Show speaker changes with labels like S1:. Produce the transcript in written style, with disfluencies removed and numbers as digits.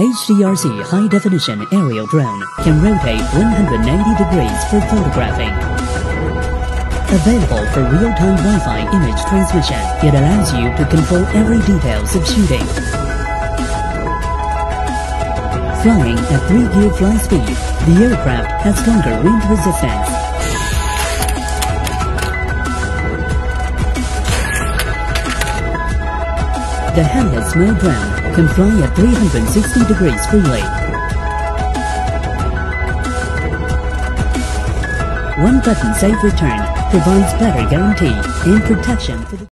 S1: HDRC high-definition aerial drone can rotate 180 degrees for photographing. Available for real-time Wi-Fi image transmission, it allows you to control every details of shooting. Flying at 3-gear fly speed, the aircraft has stronger wind resistance. The handless mode drone can fly at 360 degrees freely. One-button safe return provides better guarantee and protection for the